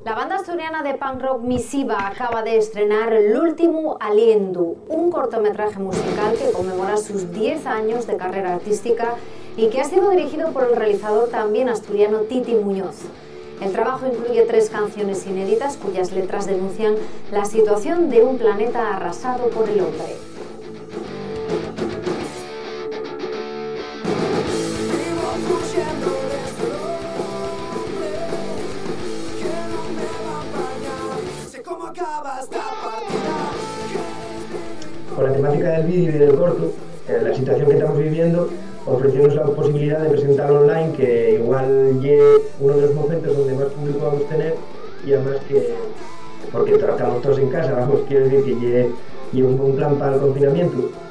La banda asturiana de punk rock Misiva acaba de estrenar L'último aliento, un cortometraje musical que conmemora sus 10 años de carrera artística y que ha sido dirigido por el realizador también asturiano Titi Muñoz. El trabajo incluye 3 canciones inéditas cuyas letras denuncian la situación de un planeta arrasado por el hombre. Con la temática del vídeo y del corto, la situación que estamos viviendo, ofrecimos la posibilidad de presentarlo online, que igual es uno de los momentos donde más público vamos a tener, y además que, porque trabajamos todos en casa, vamos, quiero decir que es un plan para el confinamiento.